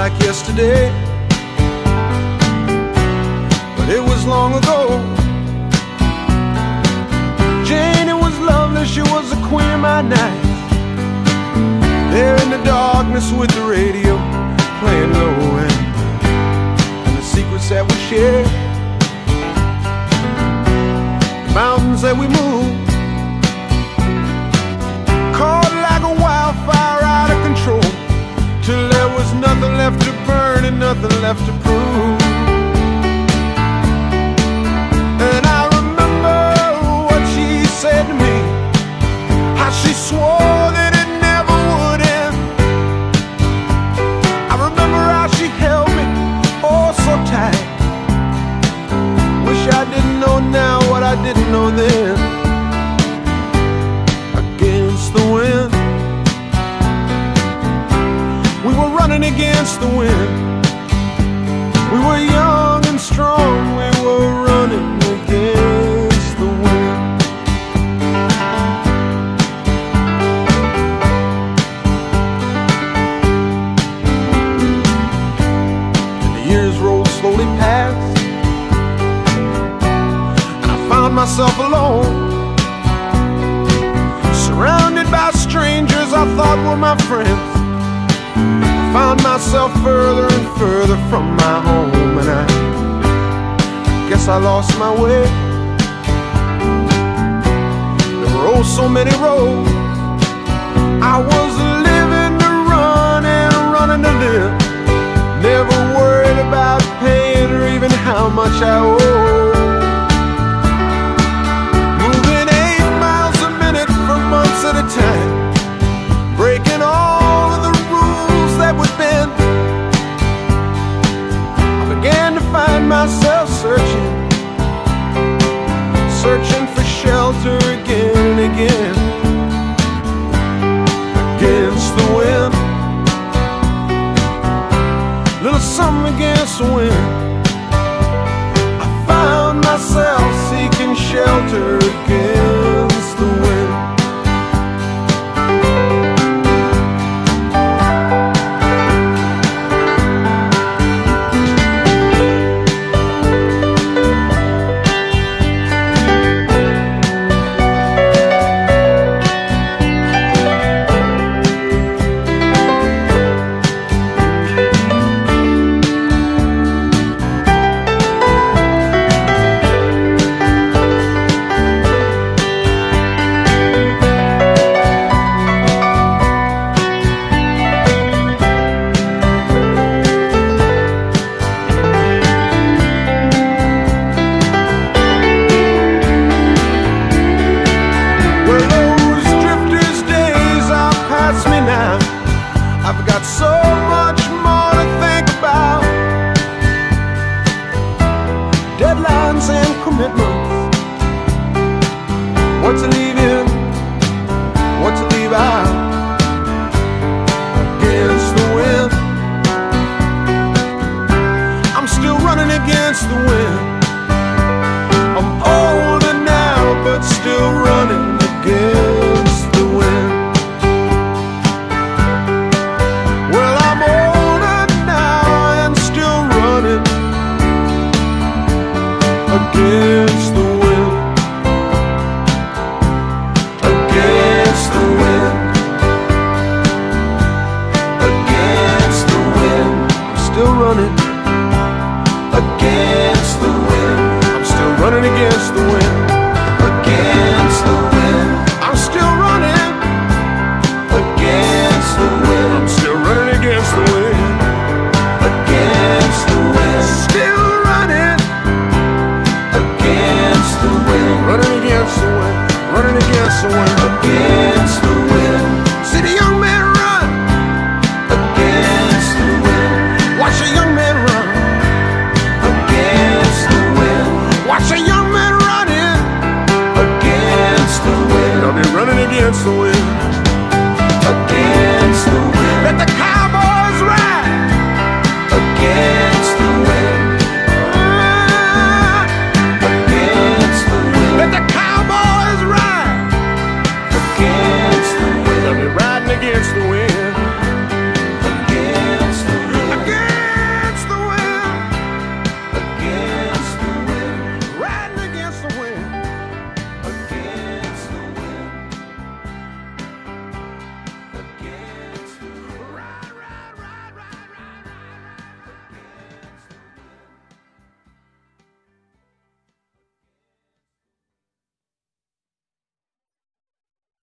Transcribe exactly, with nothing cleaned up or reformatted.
like yesterday, but it was long ago. Jane, it was lovely, she was the queen of my night. There in the darkness with the radio playing low end, and the secrets that we shared, the mountains that we moved, caught like a wildfire out of control, till there was nothing left to burn and nothing left to prove. And I remember what she said to me, how she swore that it never would end. I remember how she held me oh so tight. Wish I didn't know now what I didn't know then. Against the wind, we were running against the wind. We were young and strong, we were running against the wind. And the years rolled slowly past, and I found myself alone, surrounded by strangers I thought were my friends. Found myself further and further from my home, and I guess I lost my way. There were oh so many roads. I was living to run and running to live, never worried about paying or even how much I owe. Moving eight miles a minute for months at a time, breaking all of the that would bend. I began to find myself searching, searching for shelter again and again. Against the wind, little something against the wind. I found myself seeking shelter against the wind. What to leave in, what to leave out. Against the wind, I'm still running against the wind. I'm older now, but still running against the wind. Well, I'm older now and still running against the wind. Running against the wind, against the wind. I'm still running against the wind. I'm still running against the wind, against the wind. Still running against the wind, running against the wind, running against the wind, against.